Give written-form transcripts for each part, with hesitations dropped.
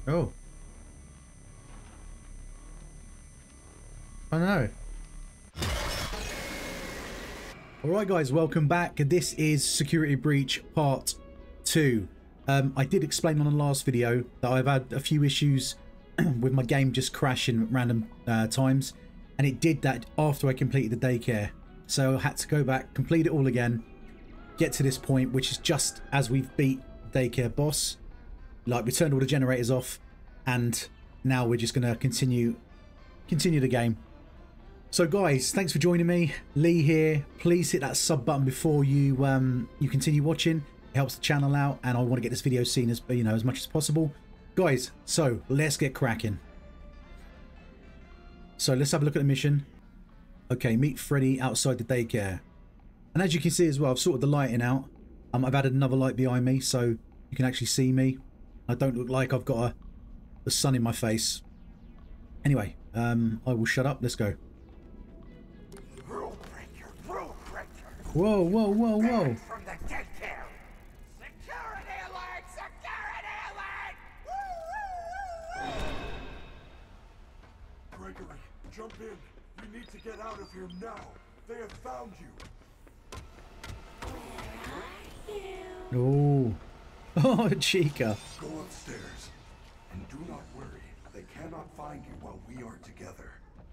Oh. I know. Alright guys, welcome back. This is Security Breach Part 2. I did explain on the last video that I've had a few issues with my game just crashing at random times. And it did that after I completed the daycare. So I had to go back, complete it all again, get to this point, which is just as we've beat daycare boss. Like, we turned all the generators off, and now we're just going to continue the game. So guys, thanks for joining me. Lee here. Please hit that sub button before you you continue watching. It helps the channel out, and I want to get this video seen as as much as possible. Guys, so let's get cracking. So let's have a look at the mission. Okay, meet Freddy outside the daycare. And as you can see as well, I've sorted the lighting out. I've added another light behind me so you can actually see me. I don't look like I've got the sun in my face. Anyway, I will shut up. Let's go. Whoa, whoa, whoa, whoa. From the daycare. Security alert! Security alert! Gregory, jump in. You need to get out of here now. They have found you. Oh. Oh, Chica. Go upstairs. And do not worry. They cannot find you while we are together.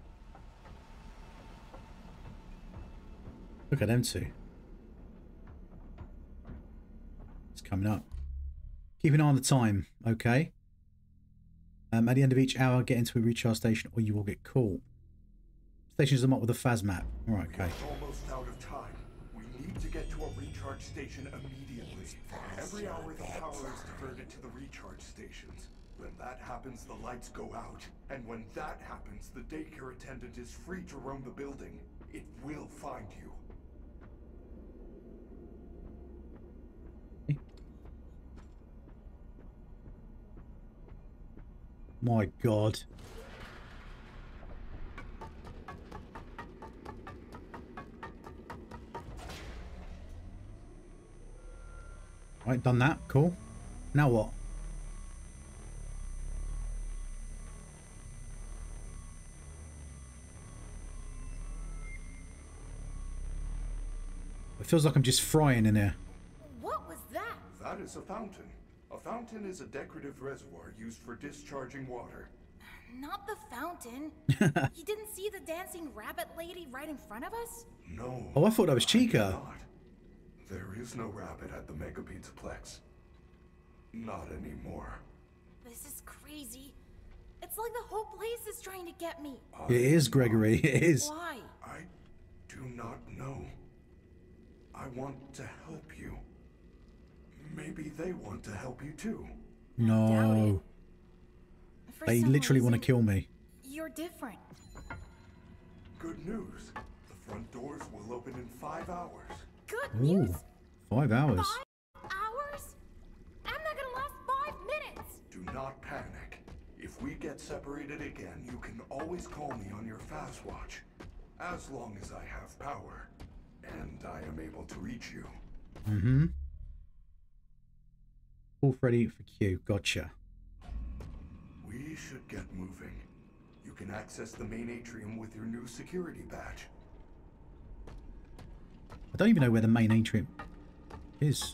Look at them two. It's coming up. Keep an eye on the time, okay? At the end of each hour, get into a recharge station or you will get caught. Stations them up with a Faz map. Alright, okay. We're almost out of time. We need to get to a recharge station immediately. Every hour the power is diverted to the recharge stations. When that happens, the lights go out. And when that happens, the daycare attendant is free to roam the building. It will find you. My God. Right, done that. Cool. Now what? It feels like I'm just frying in here. What was that? That is a fountain. A fountain is a decorative reservoir used for discharging water. Not the fountain. You didn't see the dancing rabbit lady right in front of us? No. Oh, I thought that was I Chica. did not. There is no rabbit at the Mega Pizzaplex. Not anymore. This is crazy. It's like the whole place is trying to get me. It is, Gregory. It is. Why? I do not know. I want to help you. Maybe they want to help you too. No. For They some literally want to reason, kill me. You're different. Good news. The front doors will open in 5 hours. Good news. Ooh, 5 hours. 5 hours? I'm not gonna last 5 minutes. Do not panic. If we get separated again, you can always call me on your fast watch. As long as I have power. And I am able to reach you. Mm-hmm. Call Freddy for Q. Gotcha. We should get moving. You can access the main atrium with your new security badge. I don't even know where the main atrium is.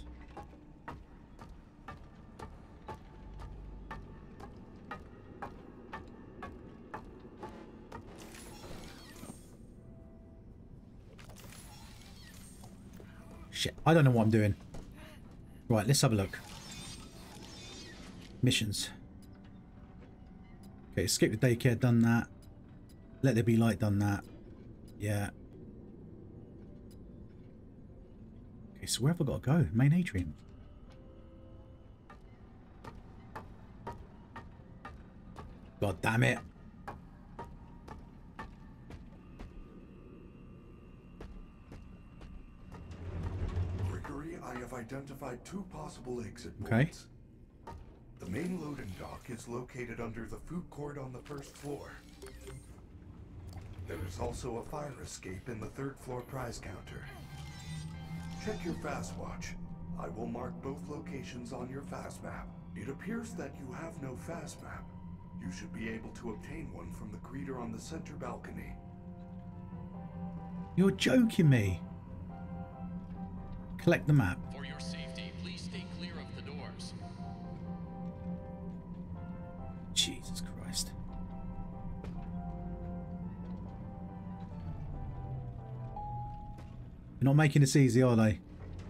Shit, I don't know what I'm doing. Right, let's have a look. Missions. Okay, escape the daycare, done that. Let there be light, done that. Yeah. Okay, so where have I got to go? Main atrium. God damn it. Gregory, I have identified 2 possible exit Okay. points. The main loading dock is located under the food court on the 1st floor. There is also a fire escape in the 3rd floor prize counter. Check your fast watch. I will mark both locations on your fast map. It appears that you have no fast map. You should be able to obtain one from the greeter on the center balcony. You're joking me. Collect the map. For your safety, please stay clear of the doors. Jesus Christ. They're not making this easy, are they?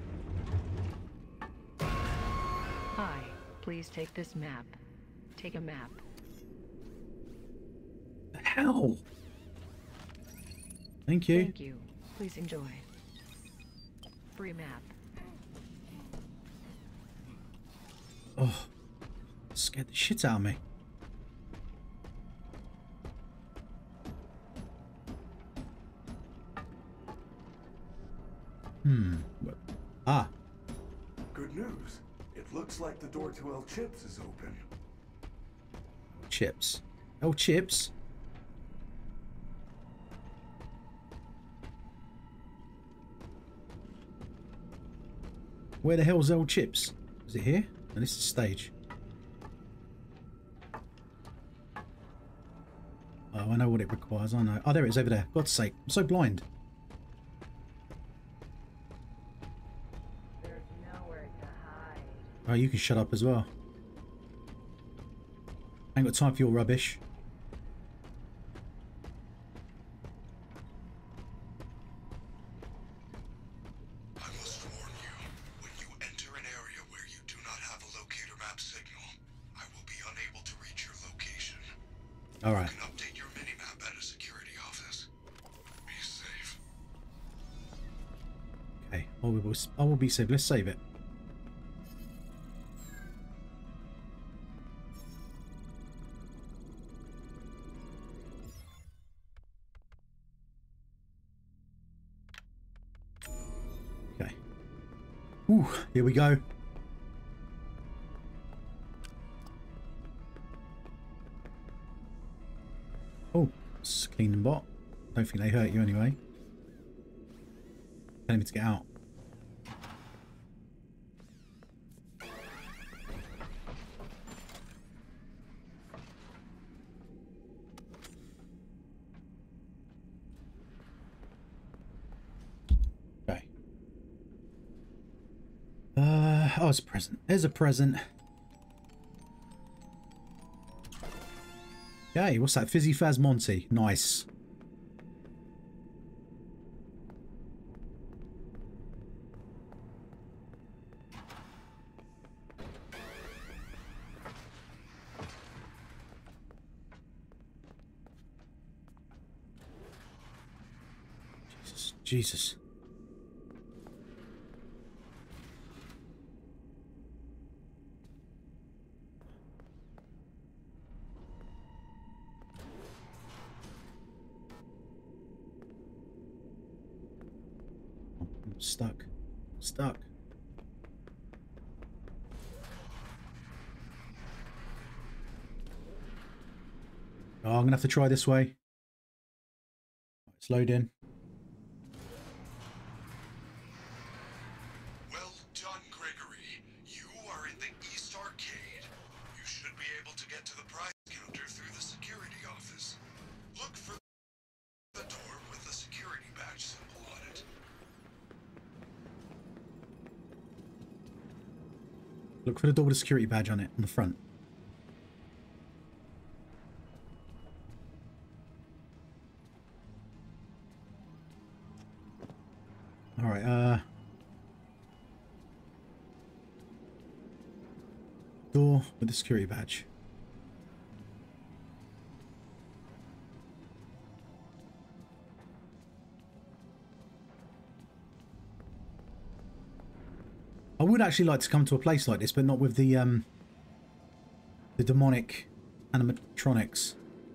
Hi, please take this map. Take a map. The hell? Thank you. Thank you. Please enjoy. Free map. Oh, scared the shit out of me. Ah. Good news. It looks like the door to El Chips is open. Chips. Oh, Chips. Where the hell's El Chips? Is it here? And this is stage. Oh, I know what it requires. I know. Oh, there it is over there. God's sake. I'm so blind. There's nowhere to hide. Oh, you can shut up as well. Ain't got time for your rubbish. I must warn you, when you enter an area where you do not have a locator map signal, I will be unable to reach your location. All right. You can update your minimap at a security office. Be safe. Okay. I will be safe. Let's save it. Okay. Ooh, here we go. Oh, it's a clean bot. Don't think they hurt you anyway. Telling me to get out. Okay. Oh, it's a present. There's a present. Okay, what's that? Fizzy Faz Monty. Nice. Jesus. I'm stuck. Stuck. Oh, I'm gonna have to try this way. It's loading. Well done, Gregory. You are in the East Arcade. You should be able to get to the prize counter through the security office. Look for the door with the security badge symbol on it. Look for the door with a security badge on it, on the front. Alright, door with the security badge. I would actually like to come to a place like this, but not with the demonic animatronics.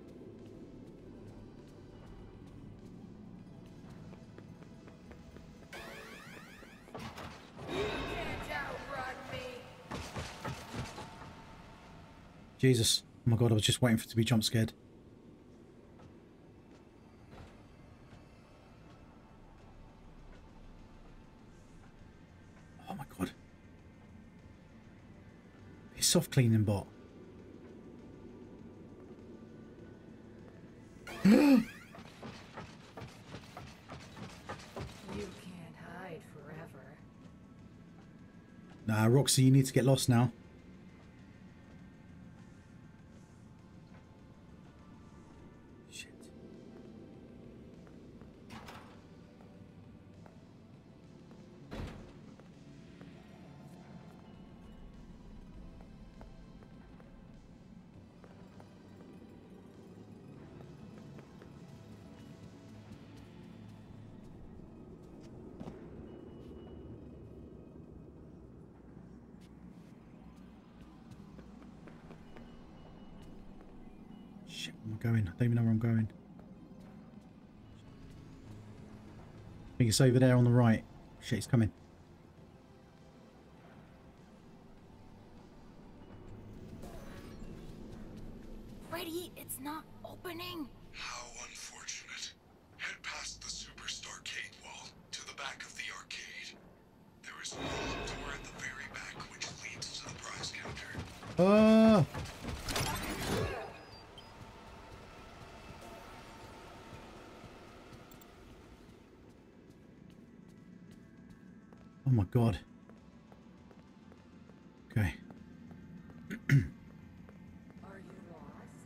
Jesus. Oh my god, I was just waiting for it to be jump scared. Oh my god. Piss off, cleaning bot. You can't hide forever. Nah, Roxy, you need to get lost now. Shit. Shit, where am I going? I don't even know where I'm going. I think it's over there on the right. Shit, it's coming. Freddy, it's not opening. How unfortunate. Head past the Superstar Arcade wall to the back of the arcade. There is a roll-up door at the very back which leads to the prize counter. Oh! Oh my god. Okay. Are you lost?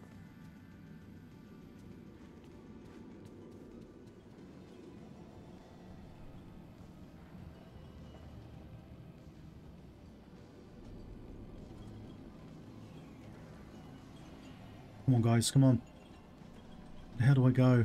Come on, guys, come on. How do I go?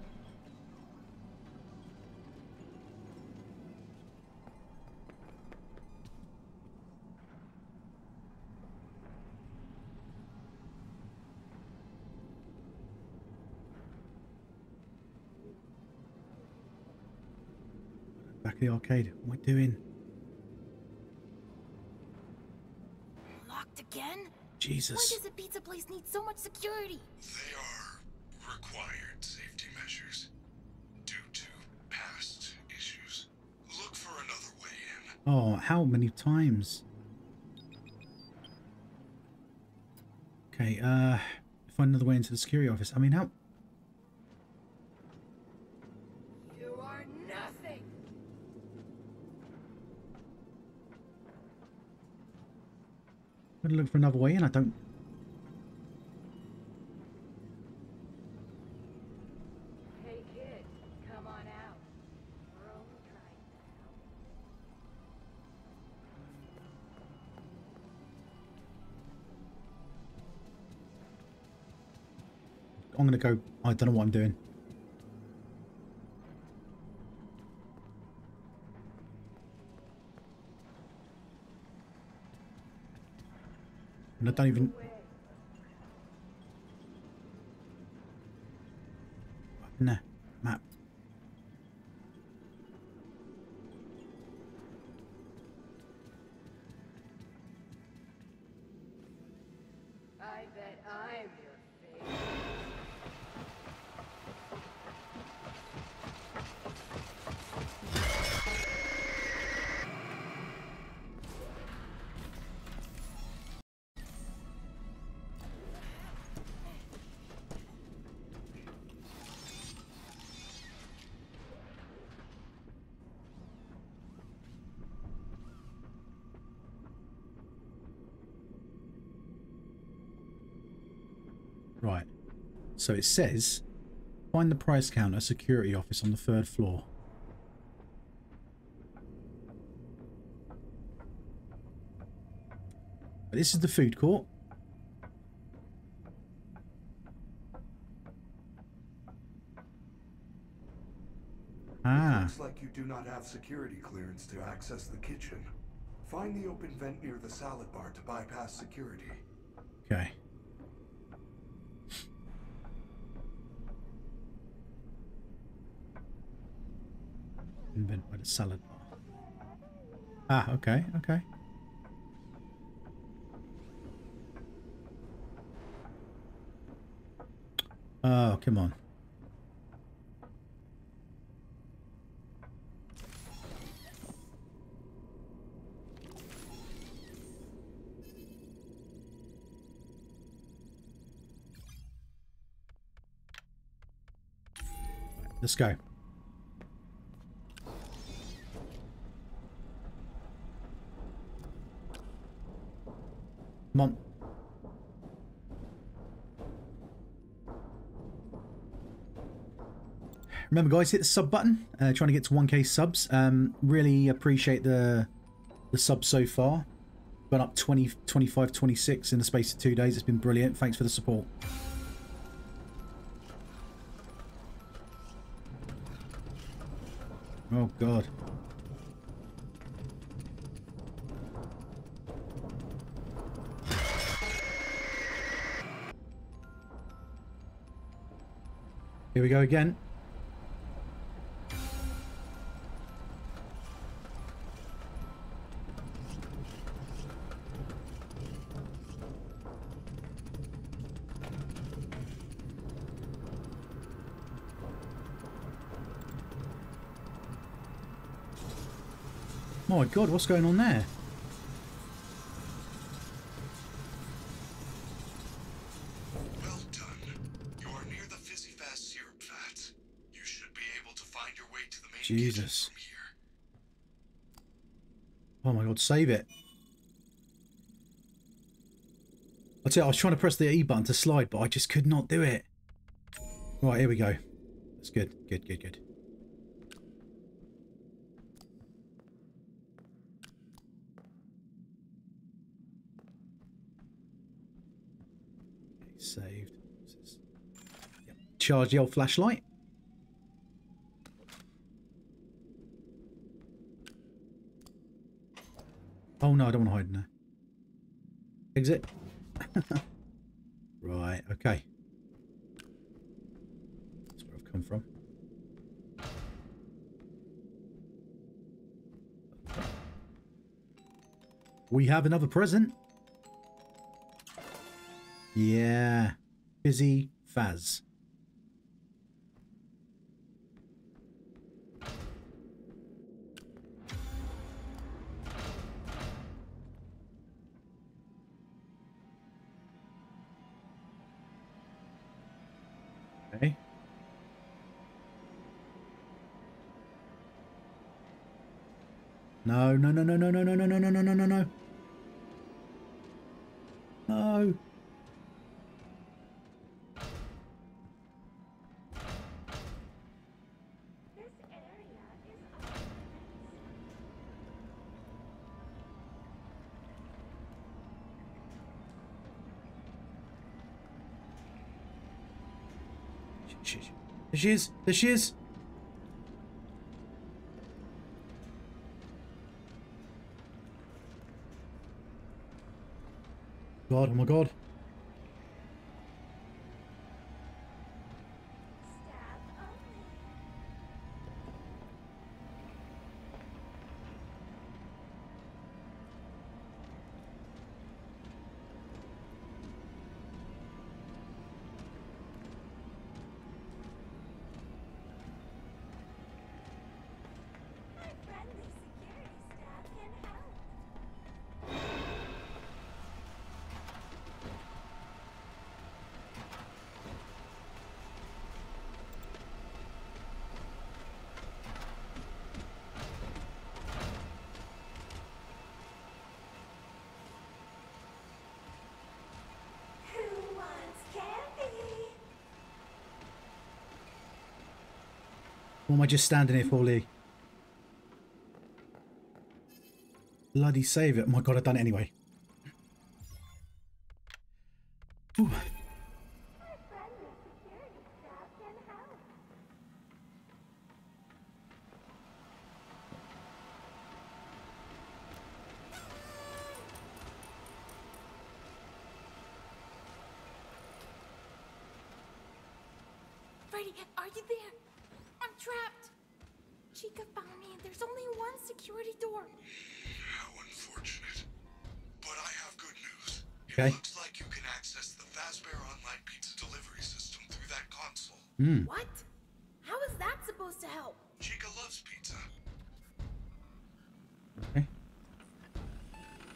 Back of the arcade. What am I doing? Locked again? Why Jesus. does a pizza place need so much security? They are required safety measures due to past issues. Look for another way in. Oh, how many times? Okay, find another way into the security office. I mean, how? You are nothing. I'm gonna look for another way in. I don't. Hey kid, come on out. We're only trying to help. I'm gonna go. I don't know what I'm doing. And I don't even. Nah, map. I bet I'm your favorite. Right. So it says, find the price counter security office on the 3rd floor. This is the food court. Ah. Looks like you do not have security clearance to access the kitchen. Find the open vent near the salad bar to bypass security. Okay. Invent by the salad bar. Ah, okay, okay. Oh, come on. let's go. Come on. Remember, guys, hit the sub button. Trying to get to 1k subs. Really appreciate the subs so far. Gone up 20, 25, 26 in the space of 2 days. It's been brilliant. Thanks for the support. Oh, God. Here we go again. Oh my God, what's going on there? Well done. You are near the fizzy fast syrup vats. You should be able to find your way to the main Jesus. kitchen from here. Oh my God, save it. I'll tell you, I was trying to press the E button to slide, but I just could not do it. Right, here we go. That's good. Good, good, good. Saved. Yep. Charge the old flashlight. Oh no, I don't want to hide in there. Exit. Right, okay. That's where I've come from. We have another present. Yeah. Fizzy Faz. Okay. No, no, no, no, no, no, no, no, no, no, no, no, no, no. No. This area is off limits. There she is. There she is. God, oh my God. Staff only. My friendly security staff can help. Who wants candy? What am I just standing here for, Lee? Bloody save it. Oh my God, I've done it anyway. Ooh. My friendly security staff can help. Freddy, are you there? I'm trapped. Chica found me and there's only one security door. How unfortunate. But I have good news. Okay. It looks like you can access the Fazbear online pizza delivery system through that console. What? How is that supposed to help? Chica loves pizza. Okay.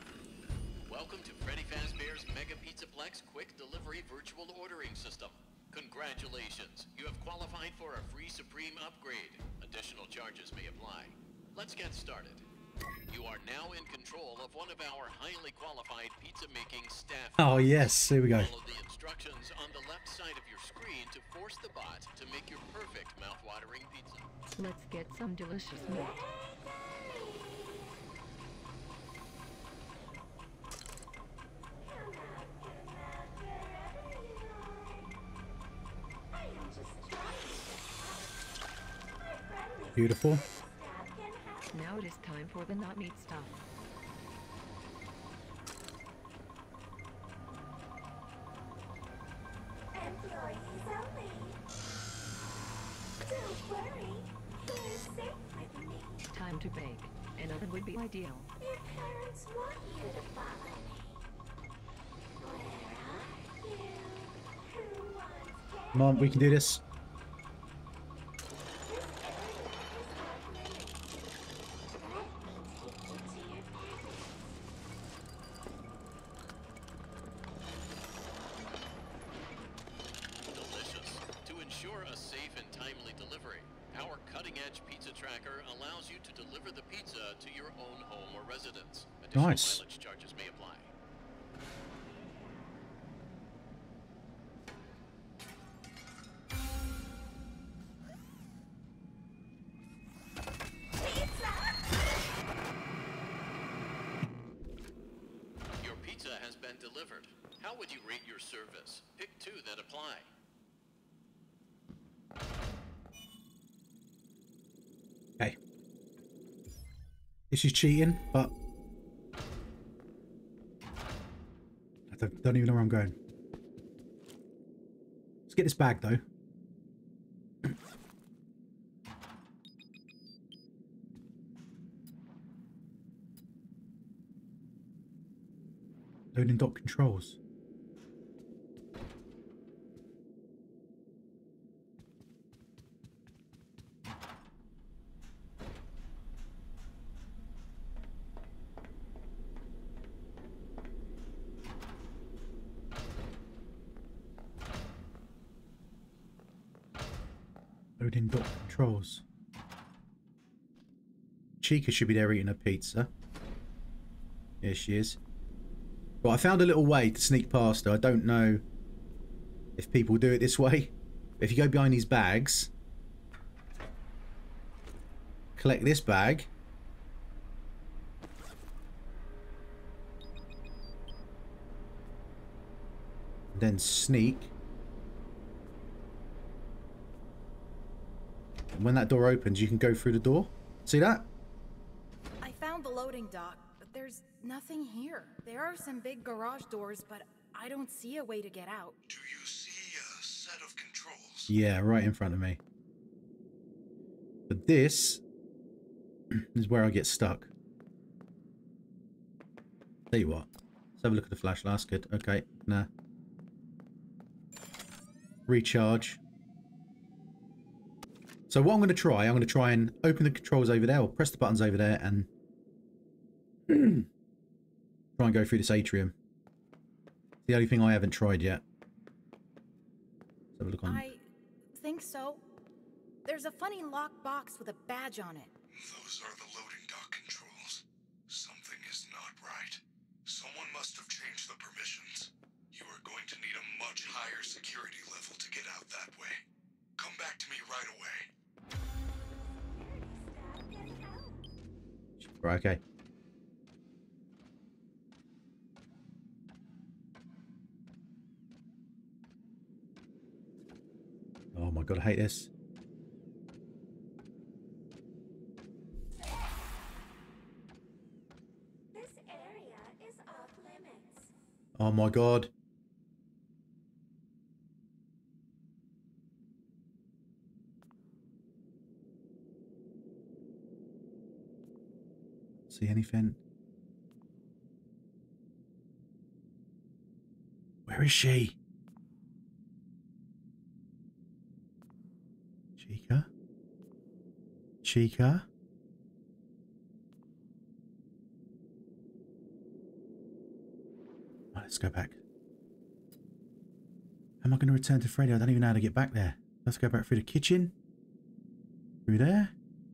Welcome to Freddy Fazbear's Mega Pizzaplex Quick Delivery Virtual Ordering System. Congratulations. You have qualified for a free Supreme upgrade. Additional charges may apply. Let's get started. You are now in control of one of our highly qualified pizza-making staff. Oh, yes. Here we go. Follow the instructions on the left side of your screen to force the bot to make your perfect mouth-watering pizza. Let's get some delicious meat. Beautiful. Now it is time for the not meat stuff. Employees only. Don't worry, you're safe with me. Time to bake. An oven would be ideal. Your parents want you to follow me. Where are you? Who wants Come on, we can do this. Delicious. To ensure a safe and timely delivery, our cutting-edge pizza tracker allows you to deliver the pizza to your own home or residence. Additional Nice. mileage charges may apply. Your pizza has been delivered. How would you rate your service? Pick two that apply. Okay. This is cheating, but I don't even know where I'm going. Let's get this bag though. Loading dock controls. Loading dock controls. Chica should be there eating a pizza. Here she is. Right, I found a little way to sneak past her. I don't know if people do it this way. But if you go behind these bags, collect this bag, then sneak. And when that door opens, you can go through the door. See that? I found the loading dock, but there's nothing here. There are some big garage doors, but I don't see a way to get out. Do you see a set of controls? Yeah, right in front of me. But this is where I get stuck. Tell you what. Let's have a look at the flashlight. That's good. Okay, nah. Recharge. So what I'm going to try and open the controls over there, or press the buttons over there, and try and go through this atrium. It's the only thing I haven't tried yet. Let's have a look on. I think so. There's a funny locked box with a badge on it. Those are the loading dock controls. Something is not right. Someone must have changed the permissions. You are going to need a much higher security level to get out that way. Come back to me right away. Right, okay. Oh my god, I hate this. This area is off limits. Oh my god. See anything? Where is she? Chica? Chica? Right, let's go back. am I going to return to Freddy? I don't even know how to get back there. Let's go back through the kitchen. Through there.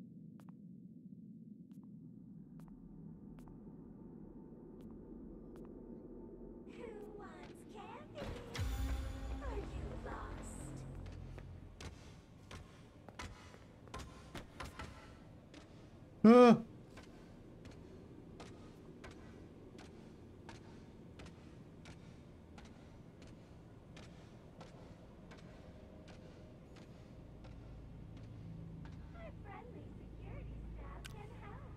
Who wants candy? Are you lost? Ah! Our friendly security staff can help.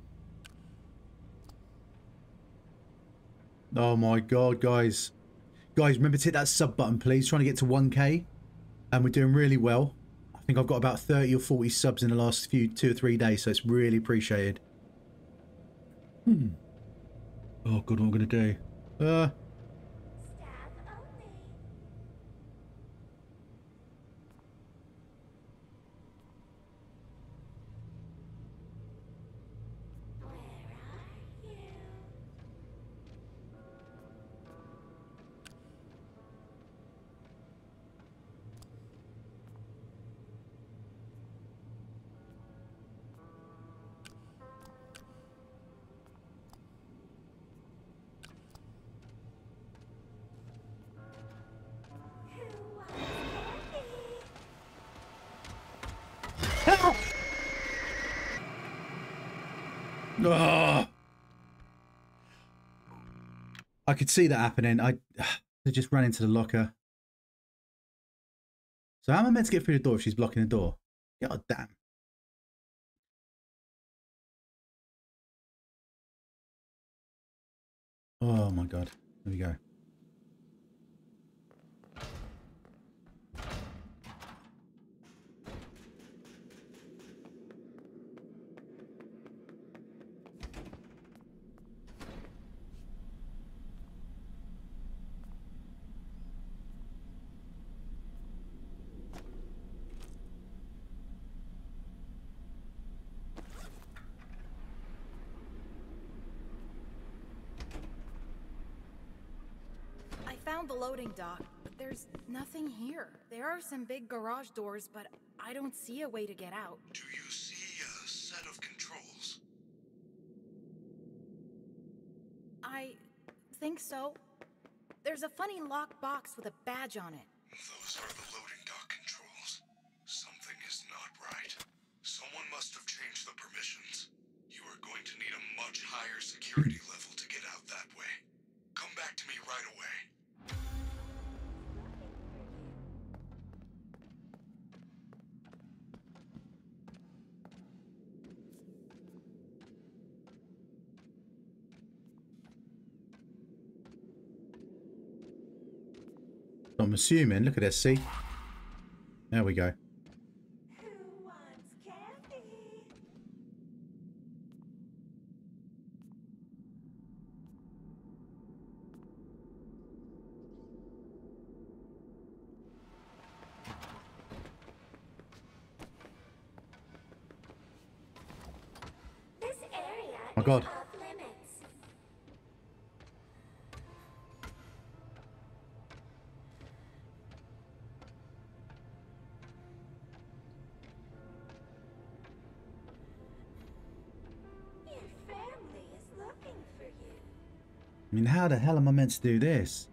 Oh my god, guys. Guys, remember to hit that sub button, please. Trying to get to 1k. And we're doing really well. I think I've got about 30 or 40 subs in the last 2 or 3 days, so it's really appreciated. Oh god, what am I going to do? Staff only. Where are you? Who wants candy? Ah! I could see that happening. They just ran into the locker. So how am I meant to get through the door if she's blocking the door? God damn. Oh my god. There we go. I found the loading dock, but there's nothing here. There are some big garage doors, but I don't see a way to get out. Do you see a set of controls? I think so. There's a funny locked box with a badge on it. Those are the loading dock controls. Something is not right. Someone must have changed the permissions. You are going to need a much higher security level to get out that way. Come back to me right away. I'm assuming. Look at this, see? There we go. Who wants candy? This area My God. is off limits. Your family is looking for you. I mean, how the hell am I meant to do this?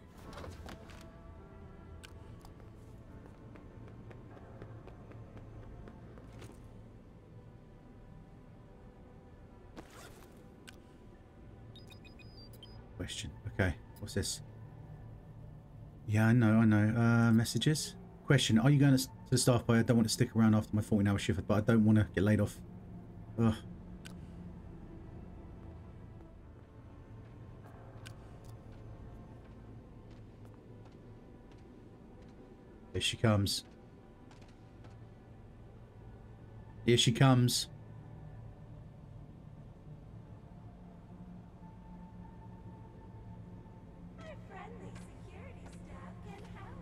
Question. Okay, what's this? Yeah, I know. Messages. Question. Are you going to the staff by? I don't want to stick around after my 14-hour shift, but I don't want to get laid off. Ugh. Here she comes. Here she comes. Our friendly security staff can help.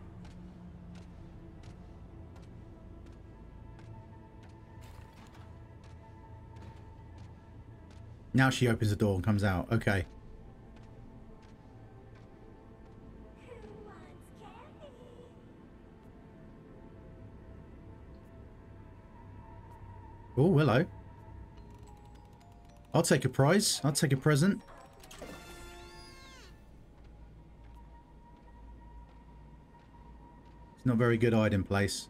Now she opens the door and comes out. Okay. Who wants candy? Oh, hello. I'll take a prize. I'll take a present. It's not very good hiding place.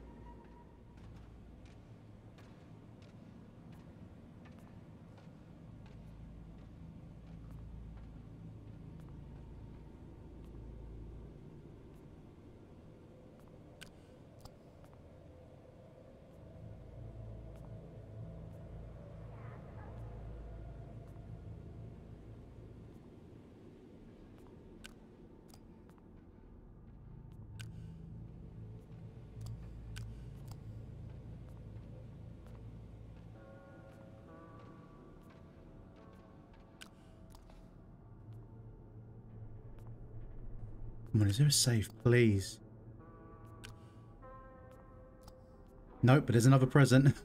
Come on, is there a safe, please? Nope, but there's another present.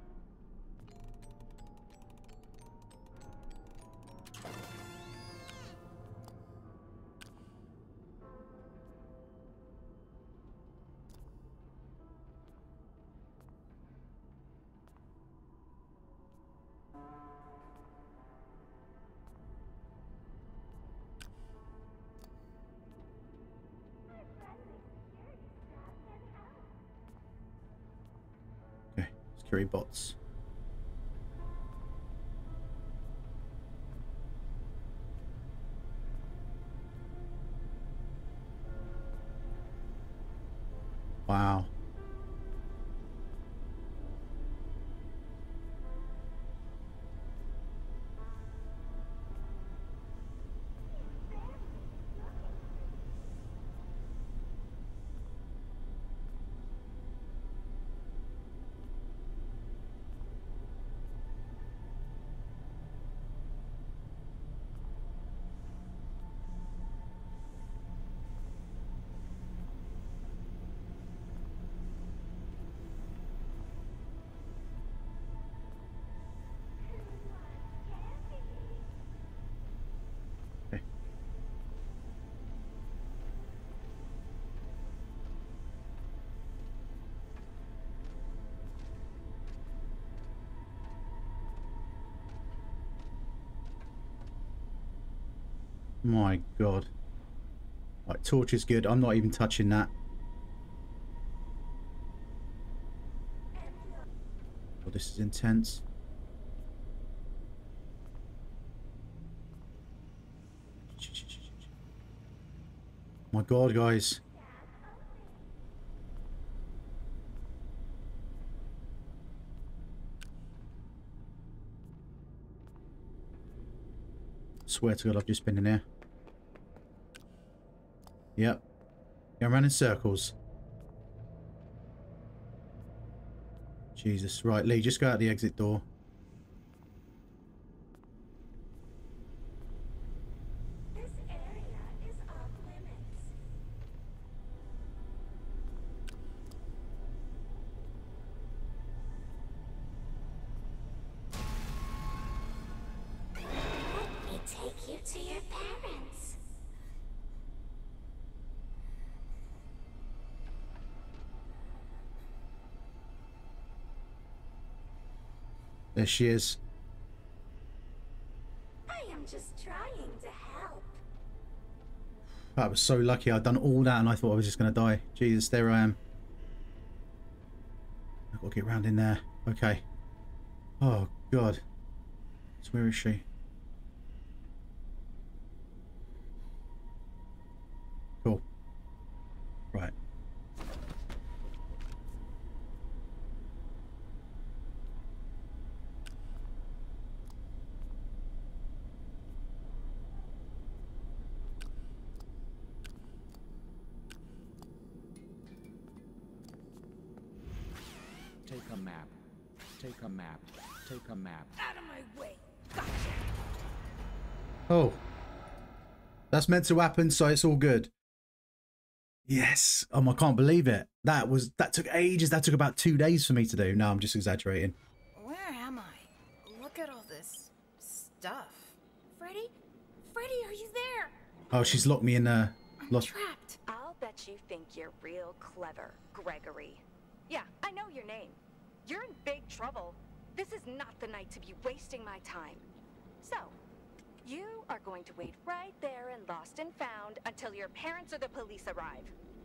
Okay, security bots. Wow. My God. Right, torch is good. I'm not even touching that. Oh, this is intense. My God, guys. Swear to God, I've just been in here. Yep. Going around in circles. Jesus. Right, Lee, just go out the exit door. This area is off limits. Let me take you to your parents. There she is. I am just trying to help. I was so lucky. I'd done all that and I thought I was just going to die. Jesus, there I am. I've got to get round in there. Okay. Oh, God. So where is she? Cool. Right. Take a map. Take a map. Take a map. Out of my way. Gotcha. Oh. That's meant to happen, so it's all good. Yes. I can't believe it. That took ages. That took about 2 days for me to do. No, I'm just exaggerating. Where am I? Look at all this stuff. Freddy? Freddy, are you there? Oh, she's locked me in I'm lost. trapped. I'll bet you think you're real clever, Gregory. Yeah, I know your name. You're in big trouble. This is not the night to be wasting my time. So, you are going to wait right there in Lost and Found until your parents or the police arrive.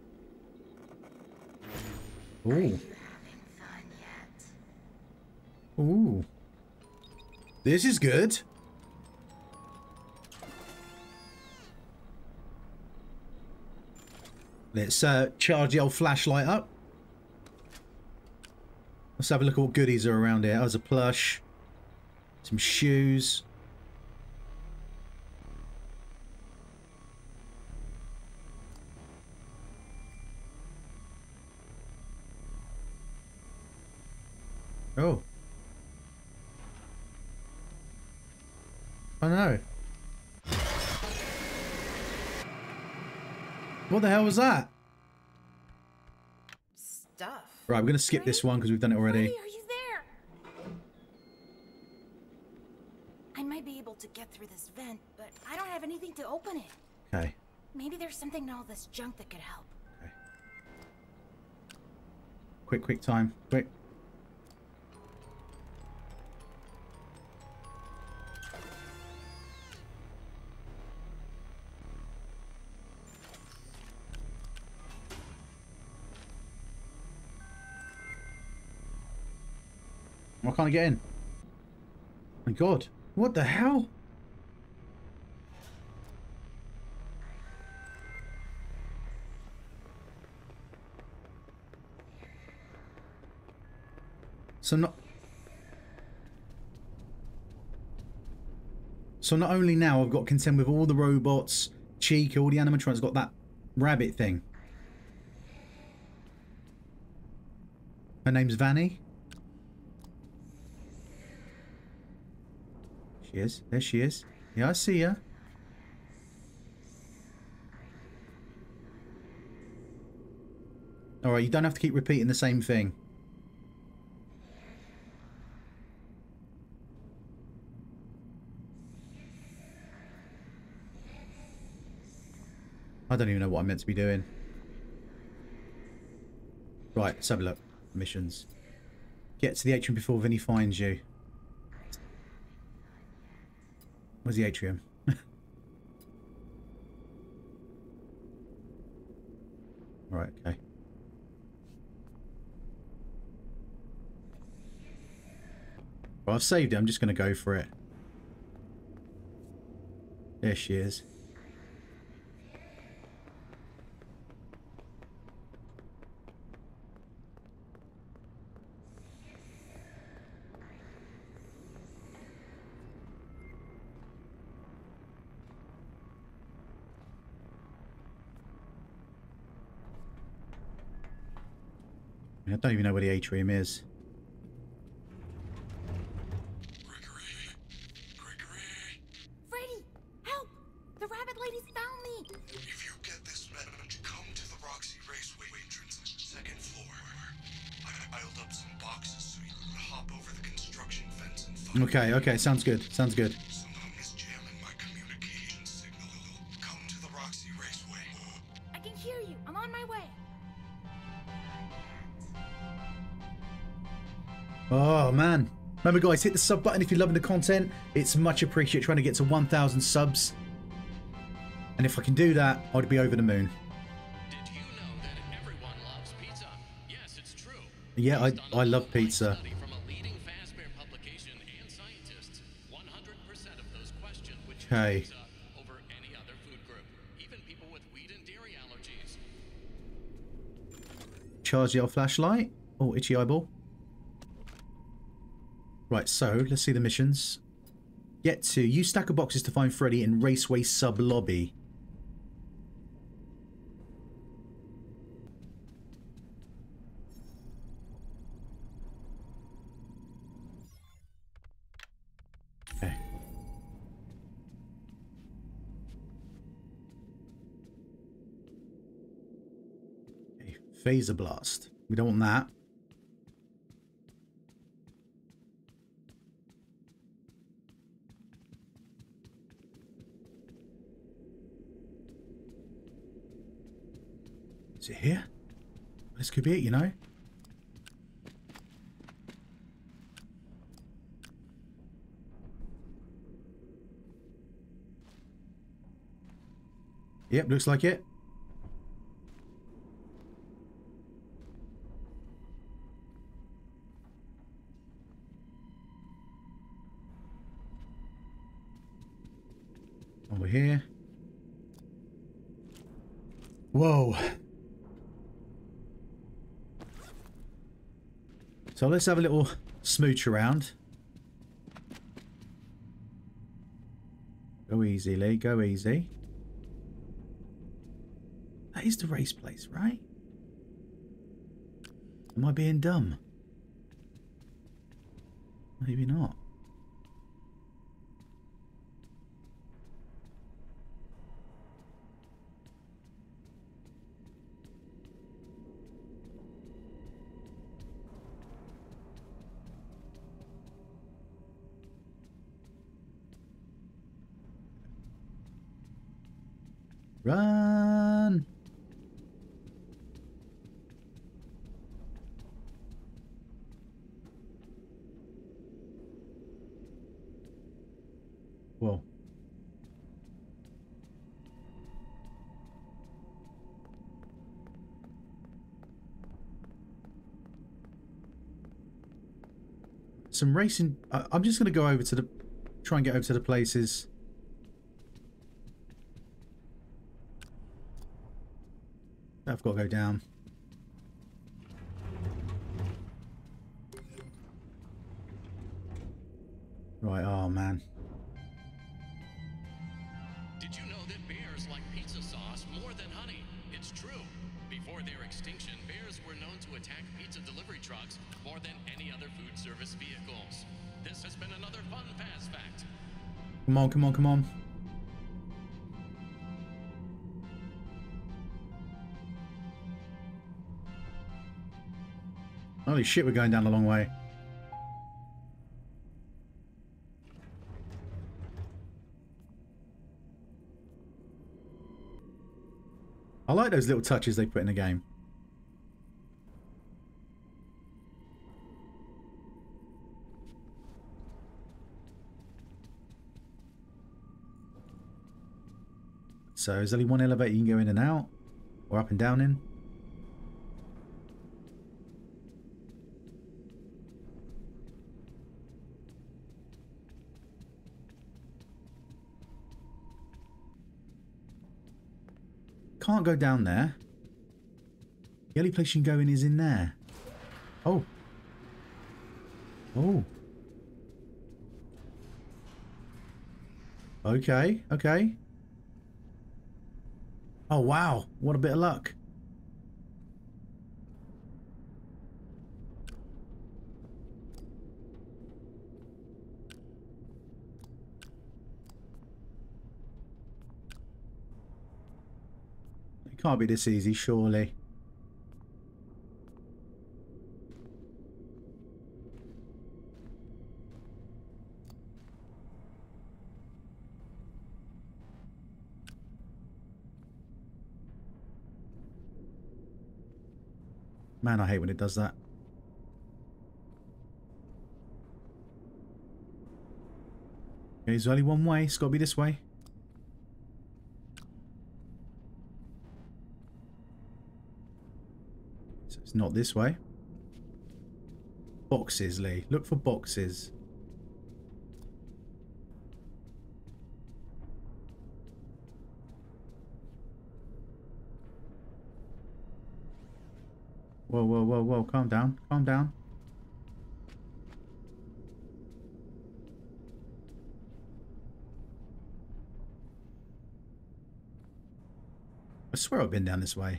Ooh. Are you having fun yet? Ooh. This is good. Let's charge the old flashlight up. Let's have a look at what goodies are around here. There's a plush. Some shoes. Oh. I know. What the hell was that? Stuff. Right, we're going to skip this one because we've done it already. Freddy, are you there? I might be able to get through this vent, but I don't have anything to open it. Okay. Maybe there's something in all this junk that could help. Okay. Quick time. Quick. Why can't I get in? My God. What the hell? So not only now I've got to contend with all the robots, Chica, all the animatronics, got that rabbit thing. Her name's Vanny. She is. There she is. Yeah, I see her. Alright, you don't have to keep repeating the same thing. I don't even know what I'm meant to be doing. Right, let's have a look. Missions. Get to the atrium before Vanny finds you. Where's the atrium? Right, okay. Well, I've saved it. I'm just going to go for it. There she is. I don't even know where the atrium is. Gregory! Freddy, help! The rabbit lady's found me! If you get this message, come to the Roxy Raceway entrance, second floor. I piled up some boxes so you can hop over the construction fence and find Okay, okay, sounds good. Sounds good. Someone is jamming my communication signal. Come to the Roxy Raceway. I can hear you. I'm on my way. Oh, man. Remember, guys, hit the sub button if you're loving the content. It's much appreciated trying to get to 1,000 subs. And if I can do that, I'd be over the moon. Did you know that everyone loves pizza? Yes, it's true. Yeah, I love pizza. Study from a leading Fazbear publication and scientists, 100% of those questioned would choose Okay. pizza over any other food group, even people with wheat and dairy allergies. Charge the old flashlight. Oh, itchy eyeball. Right, so let's see the missions. Get to use stack of boxes to find Freddy in Raceway sub lobby. Okay. Okay, phaser blast. We don't want that. Is it here? This could be it, you know. Yep, looks like it. Over here. Whoa. So let's have a little smooch around. Go easy, Lee. Go easy. That is the race place, right? Am I being dumb? Maybe not. Run! Whoa. Some racing. I'm just going to go over to the... Try and get over to the places. I've got to go down. Right, oh man. Did you know that bears like pizza sauce more than honey? It's true. Before their extinction, bears were known to attack pizza delivery trucks more than any other food service vehicles. This has been another fun Faz fact. Come on, come on, come on. Holy shit, we're going down a long way. I like those little touches they put in the game. So there's only one elevator you can go in and out, or up and down in. Can't go down there. The only place you can go in is in there. Oh. Oh. Okay, okay. Oh, wow. What a bit of luck. It can't be this easy, surely. Man, I hate when it does that. Okay, there's only one way. It's got to be this way. So it's not this way. Boxes, Lee. Look for boxes. Whoa, whoa, whoa, whoa. Calm down. Calm down. I swear I've been down this way.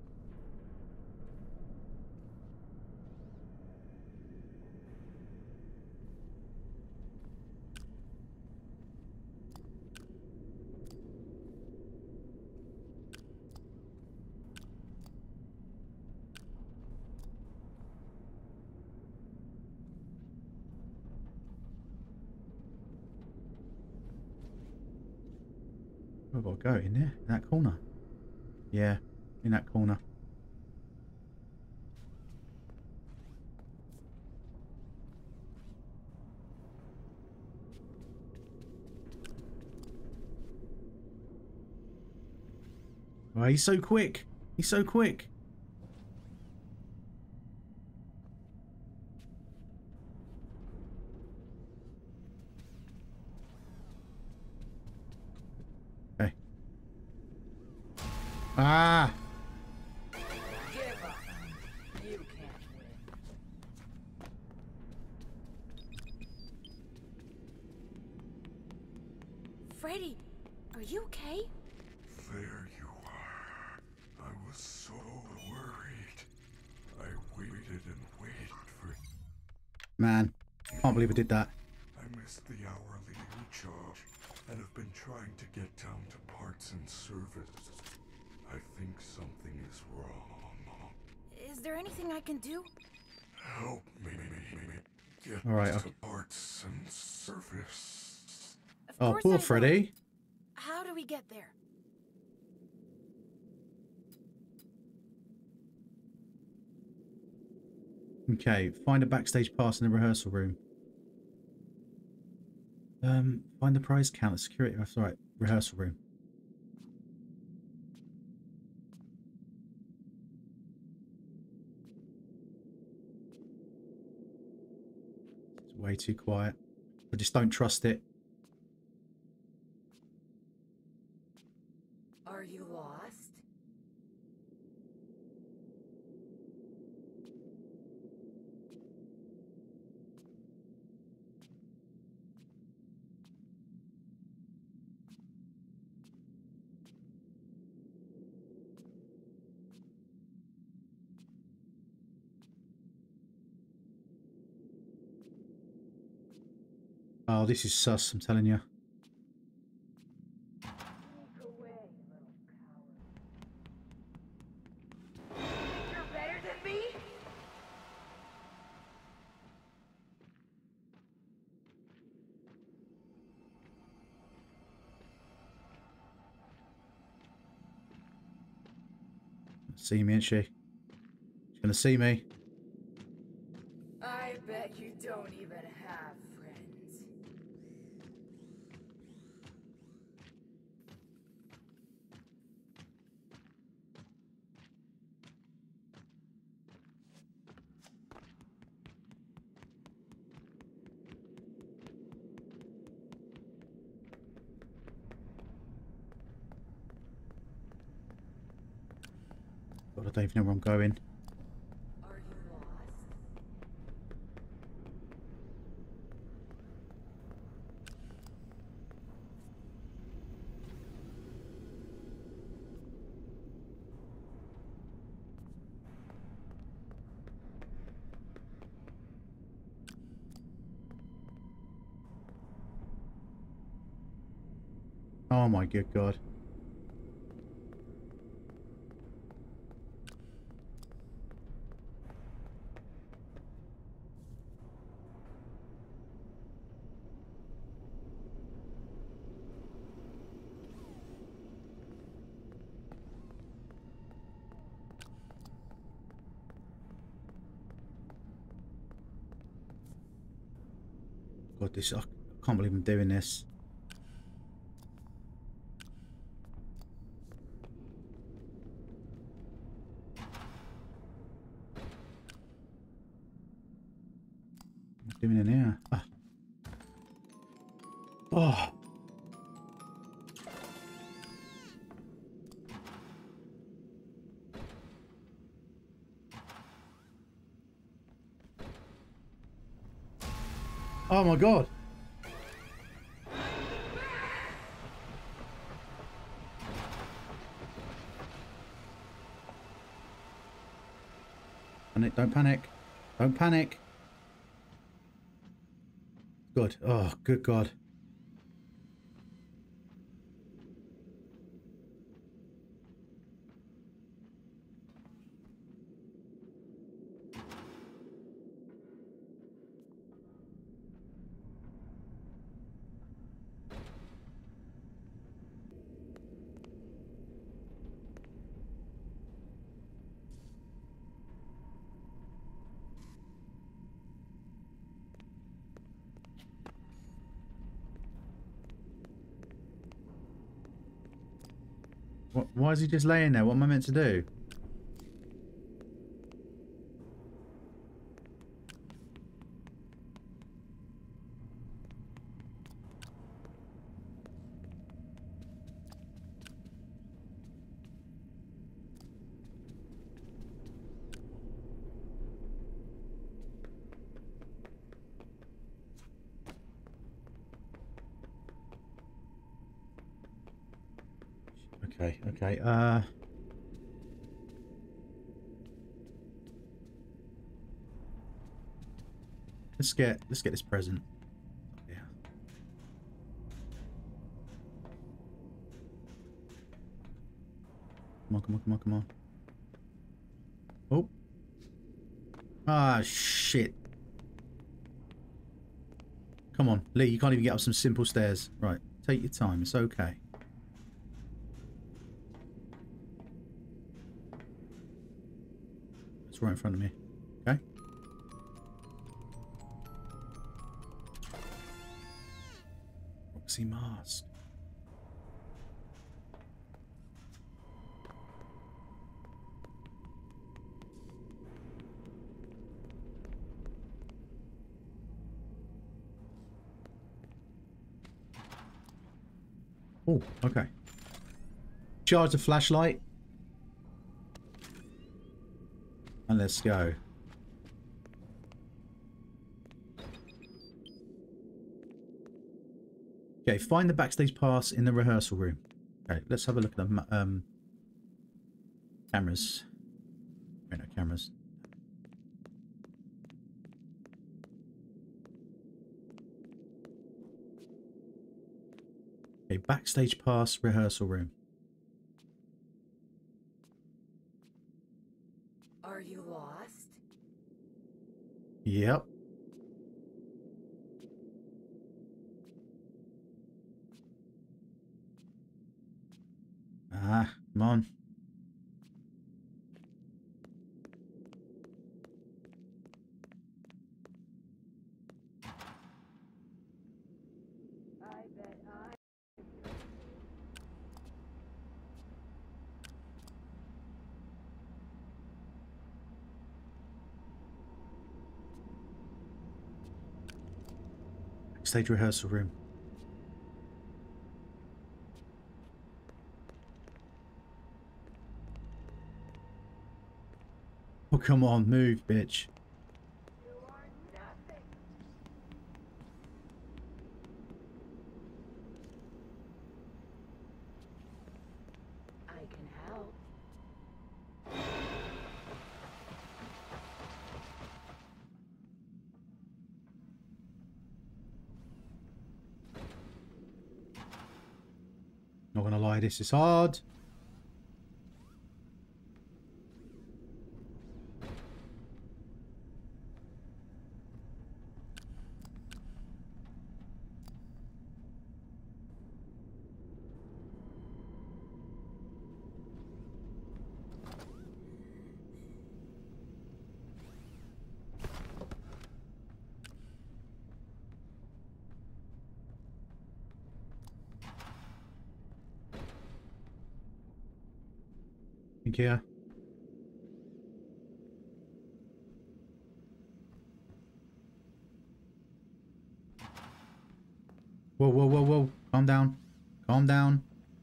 Where have I got to go? In there? In that corner? Yeah, in that corner. Oh, he's so quick. He's so quick. Okay. Ah! Give up. You can't win. Freddy, are you okay? There you are. I was so worried. I waited and waited for... Man, can't believe I did that. I missed the hourly recharge and have been trying to get down to parts and service. I think something is wrong. Is there anything I can do? Help me get All right, to okay. parts and service. Of Oh, course I poor will. Freddy. How do we get there? Okay, find a backstage pass in the rehearsal room. Find the prize count. Security. That's right. Rehearsal room. It's way too quiet. I just don't trust it. Are you lost? Oh, this is sus, I'm telling you. Sneak away, little coward. You're better than me? See me, ain't she? She's gonna see me. I bet you don't even have friends. God, I don't even know where I'm going. Are you lost? Oh my good God. God, this, I can't believe I'm doing this. What am I doing in here? Ah. Oh. Oh my God. Panic, don't panic. Don't panic. Good. Oh, good God. What? Why is he just laying there? What am I meant to do? Okay, okay, let's get this present. Yeah. Come on, come on, come on, come on. Oh. Ah, shit. Come on, Lee, you can't even get up some simple stairs. Right, take your time, it's okay. It's right in front of me. Okay. Roxy mask. Oh, okay. Charge the flashlight. And let's go. Okay, find the backstage pass in the rehearsal room. Okay, let's have a look at the cameras. Oh, no, cameras. Okay, backstage pass, rehearsal room. Are you lost? Yep. Ah, come on. I bet I... Backstage rehearsal room. Oh, come on, move, bitch. You are nothing. I can help. Not gonna lie, this is hard. Thank you. Whoa, whoa, whoa, whoa. Calm down. Calm down.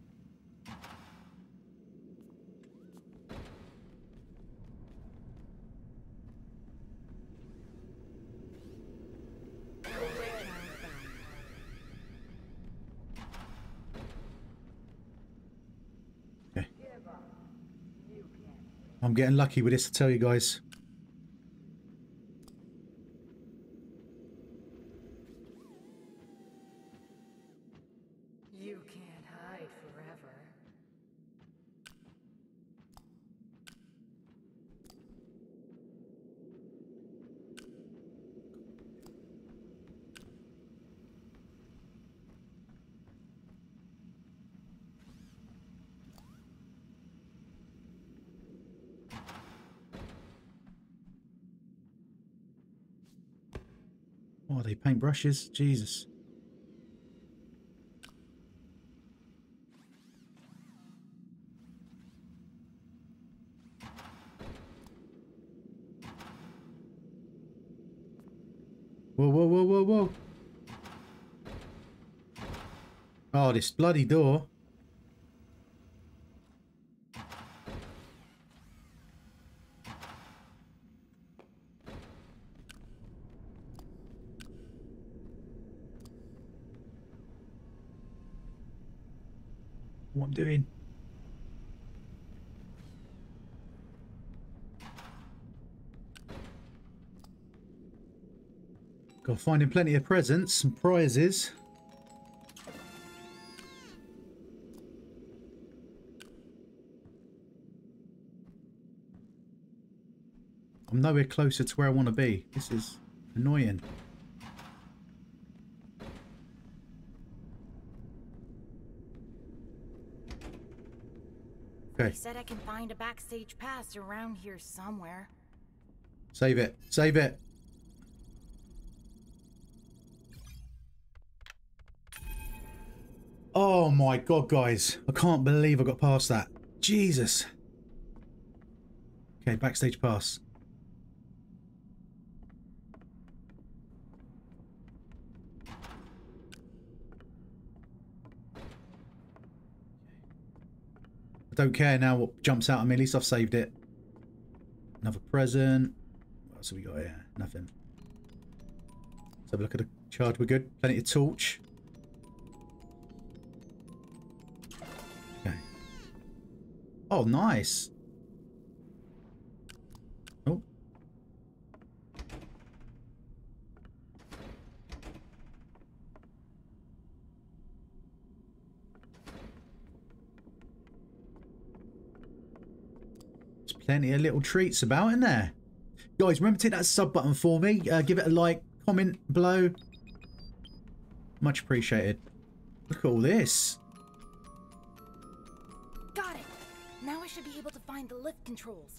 Okay. I'm getting lucky with this, I tell you guys. You can't hide forever. Oh, they paint brushes? Jesus. whoa, whoa, whoa. Oh, this bloody door. What I'm doing? Got finding plenty of presents and prizes. I'm nowhere closer to where I want to be. This is annoying. Okay. They said I can find a backstage pass around here somewhere. Save it. Save it. Oh my god, guys. I can't believe I got past that. Jesus. Okay, backstage pass. I don't care now what jumps out at me. At least I've saved it. Another present. What else have we got here? Nothing. Let's have a look at the charge. We're good. Plenty of torch. Okay. Oh, nice. Oh. Plenty of little treats about in there. Guys, remember to hit that sub button for me. Give it a like, comment below. Much appreciated. Look at all this. Got it. Now I should be able to find the lift controls.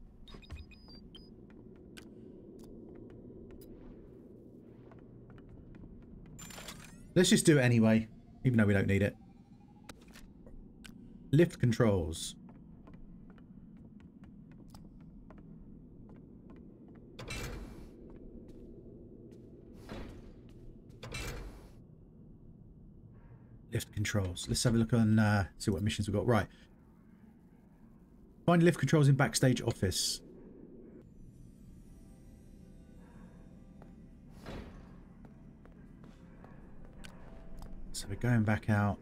Let's just do it anyway, even though we don't need it. Lift controls. Lift controls. Let's have a look on see what missions we've got. Right. Find lift controls in backstage office. So we're going back out.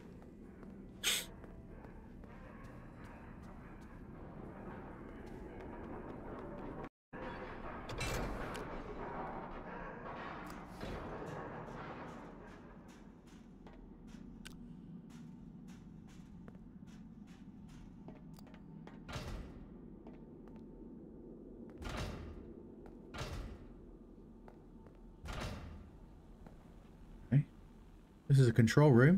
This is a control room.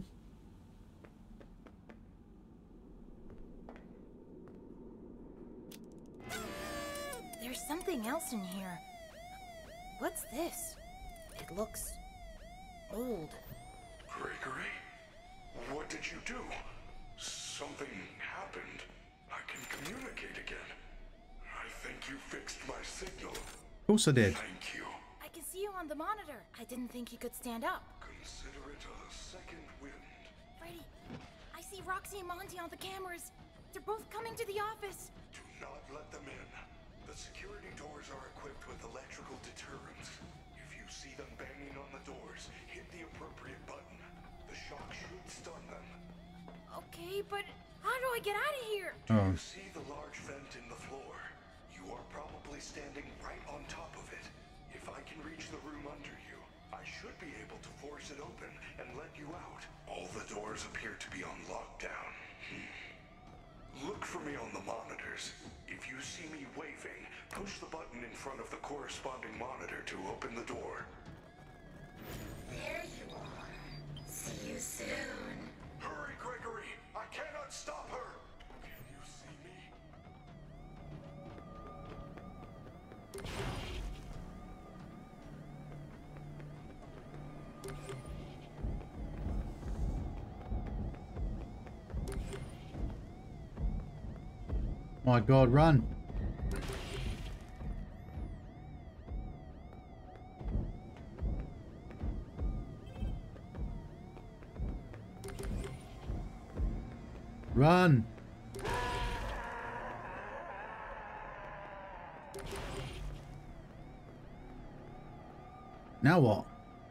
There's something else in here. What's this? It looks old. Gregory? What did you do? Something happened. I can communicate again. I think you fixed my signal. Of course I did. Thank you. I can see you on the monitor. I didn't think you could stand up. Consider it a second wind. Freddy, I see Roxy and Monty on the cameras. They're both coming to the office. Do not let them in. The security doors are equipped with electrical deterrents. If you see them banging on the doors, hit the appropriate button. The shock should stun them. Okay, but how do I get out of here? Do you see the large vent in the floor? You are probably standing right on top of it. If I can reach the room under you, I should be able to force it open and let you out. All the doors appear to be on lockdown. Look for me on the monitors. If you see me waving, push the button in front of the corresponding monitor to open the door. There you are. See you soon. Hurry, Gregory! I cannot stop her! Can you see me? My God, run. Run. Now what?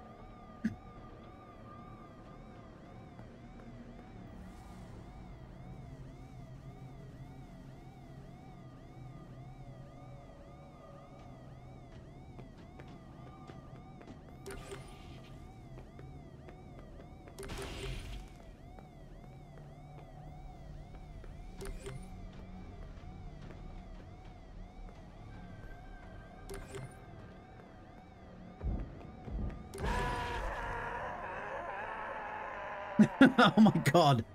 Oh my god.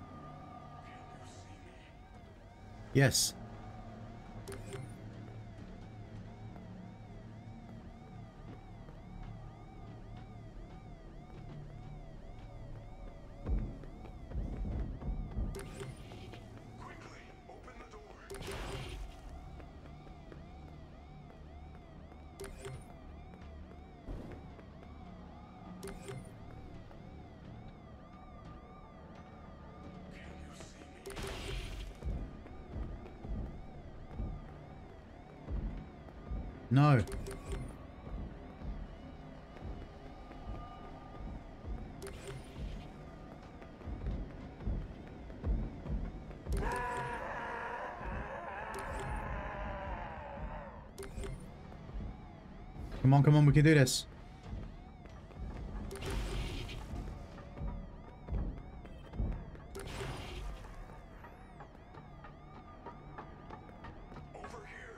Yes. Quickly, open the door. No. Come on, we can do this. Over here.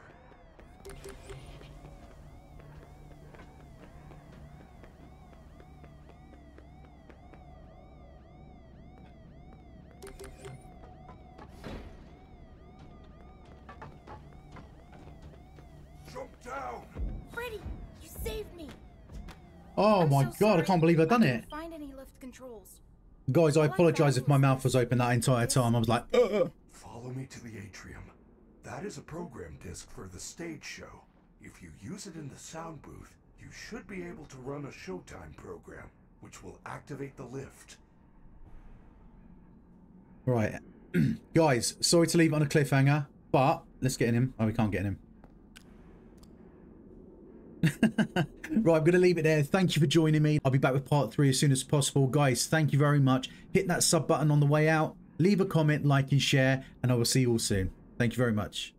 Jump down. Freddy, you saved me. Oh I'm my so god, sorry. I can't believe I've done I it. couldn't find any lift controls. Guys, I Like apologise if my Vanny mouth was open that entire time. I was like, Follow me to the atrium. That is a program disc for the stage show. If you use it in the sound booth, you should be able to run a Showtime program, which will activate the lift. Right. Guys, sorry to leave it on a cliffhanger, but let's get in him. Oh, we can't get in him. Right, I'm going to leave it there. Thank you for joining me. I'll be back with part 3 as soon as possible. Guys, thank you very much. Hit that sub button on the way out. Leave a comment, like and share, and I will see you all soon. Thank you very much.